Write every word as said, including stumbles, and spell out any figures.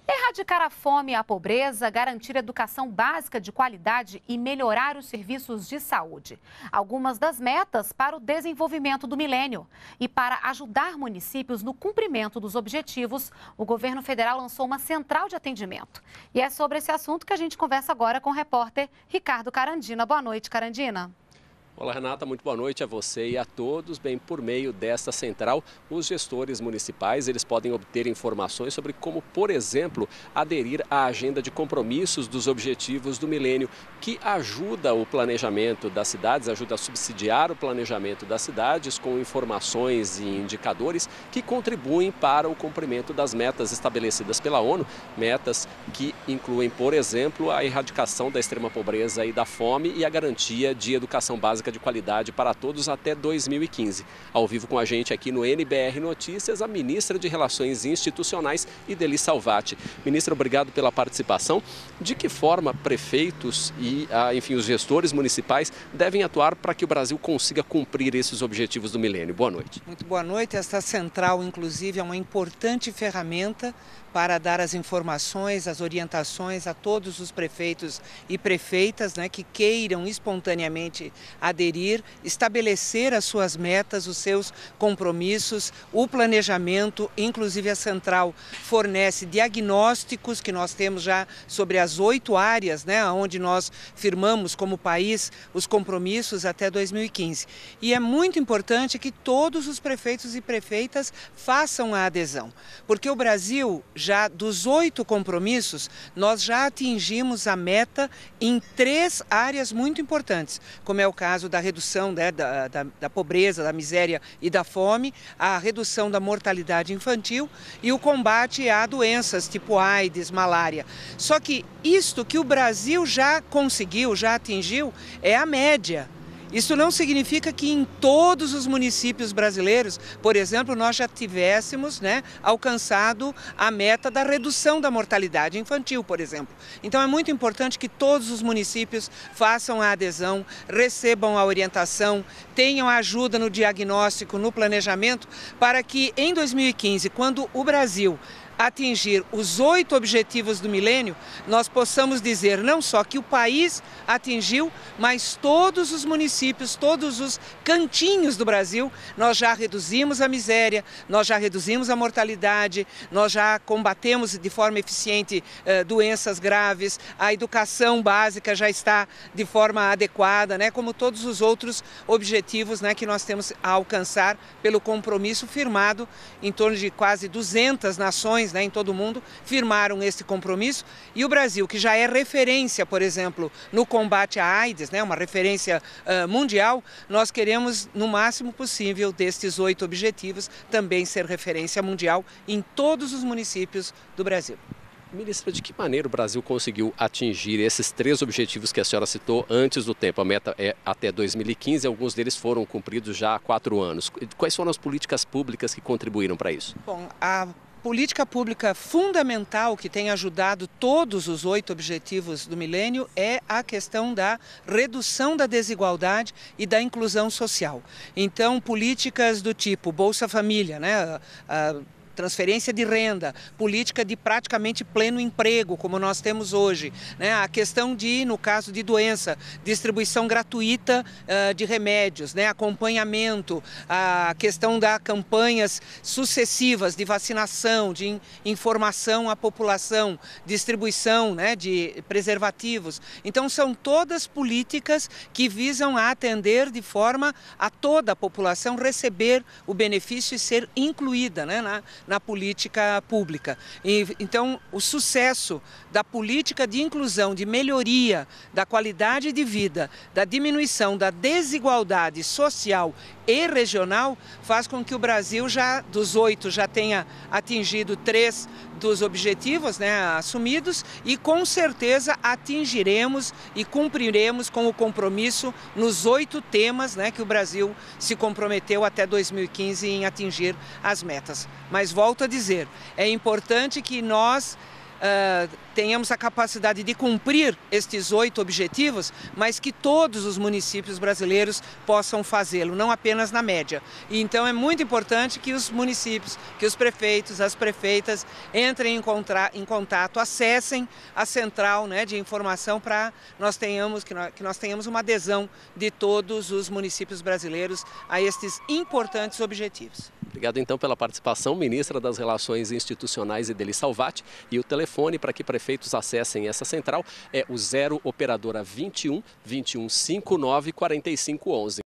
Erradicar a fome e a pobreza, garantir educação básica de qualidade e melhorar os serviços de saúde. Algumas das metas para o desenvolvimento do milênio. E para ajudar municípios no cumprimento dos objetivos, o governo federal lançou uma central de atendimento. E é sobre esse assunto que a gente conversa agora com o repórter Ricardo Carandina. Boa noite, Carandina. Olá, Renata, muito boa noite a você e a todos. Bem, por meio desta central, os gestores municipais eles podem obter informações sobre como, por exemplo, aderir à agenda de compromissos dos objetivos do milênio, que ajuda o planejamento das cidades, ajuda a subsidiar o planejamento das cidades com informações e indicadores que contribuem para o cumprimento das metas estabelecidas pela ONU, metas que incluem, por exemplo, a erradicação da extrema pobreza e da fome e a garantia de educação básica de qualidade para todos até dois mil e quinze. Ao vivo com a gente aqui no N B R Notícias, a ministra de Relações Institucionais, Idely Salvati. Ministra, obrigado pela participação. De que forma prefeitos e, enfim, os gestores municipais devem atuar para que o Brasil consiga cumprir esses objetivos do milênio? Boa noite. Muito boa noite. Esta central, inclusive, é uma importante ferramenta para dar as informações, as orientações a todos os prefeitos e prefeitas, né, que queiram espontaneamente aderir, estabelecer as suas metas, os seus compromissos, o planejamento. Inclusive a central fornece diagnósticos que nós temos já sobre as oito áreas, né, onde nós firmamos como país os compromissos até dois mil e quinze. E é muito importante que todos os prefeitos e prefeitas façam a adesão, porque o Brasil, já dos oito compromissos, nós já atingimos a meta em três áreas muito importantes, como é o caso da redução, né, da, da, da pobreza, da miséria e da fome, a redução da mortalidade infantil e o combate a doenças tipo AIDS, malária. Só que isto que o Brasil já conseguiu, já atingiu, é a média. Isso não significa que em todos os municípios brasileiros, por exemplo, nós já tivéssemos, né, alcançado a meta da redução da mortalidade infantil, por exemplo. Então é muito importante que todos os municípios façam a adesão, recebam a orientação, tenham ajuda no diagnóstico, no planejamento, para que em dois mil e quinze, quando o Brasil atingir os oito objetivos do milênio, nós possamos dizer não só que o país atingiu, mas todos os municípios, todos os cantinhos do Brasil, nós já reduzimos a miséria, nós já reduzimos a mortalidade, nós já combatemos de forma eficiente eh, doenças graves, a educação básica já está de forma adequada, né, como todos os outros objetivos, né, que nós temos a alcançar pelo compromisso firmado. Em torno de quase duzentas nações, né, em todo o mundo, firmaram esse compromisso, e o Brasil, que já é referência, por exemplo, no combate à AIDS, né, uma referência uh, mundial, nós queremos, no máximo possível, destes oito objetivos, também ser referência mundial em todos os municípios do Brasil. Ministra, de que maneira o Brasil conseguiu atingir esses três objetivos que a senhora citou antes do tempo? A meta é até dois mil e quinze, alguns deles foram cumpridos já há quatro anos. Quais foram as políticas públicas que contribuíram para isso? Bom, a política pública fundamental que tem ajudado todos os oito objetivos do milênio é a questão da redução da desigualdade e da inclusão social. Então, políticas do tipo Bolsa Família, né? A, transferência de renda, política de praticamente pleno emprego, como nós temos hoje, né? A questão de, no caso de doença, distribuição gratuita uh, de remédios, né? Acompanhamento, a questão das campanhas sucessivas de vacinação, de in informação à população, distribuição, né, de preservativos. Então, são todas políticas que visam a atender de forma a toda a população receber o benefício e ser incluída, né, na na política pública. E, então, o sucesso da política de inclusão, de melhoria da qualidade de vida, da diminuição da desigualdade social e regional, faz com que o Brasil, já dos oito, já tenha atingido três dos objetivos, né, assumidos, e com certeza atingiremos e cumpriremos com o compromisso nos oito temas, né, que o Brasil se comprometeu até dois mil e quinze em atingir as metas. Mas volto a dizer, é importante que nós uh, tenhamos a capacidade de cumprir estes oito objetivos, mas que todos os municípios brasileiros possam fazê-lo, não apenas na média. E então é muito importante que os municípios, que os prefeitos, as prefeitas entrem em, contra, em contato, acessem a central, né, de informação para nós tenhamos que nós, que nós tenhamos uma adesão de todos os municípios brasileiros a estes importantes objetivos. Obrigado então pela participação, ministra das Relações Institucionais Idely Salvati. E o telefone para que prefeitos acessem essa central é o zero operadora vinte e um, vinte e um, cinquenta e nove, quarenta e cinco, onze.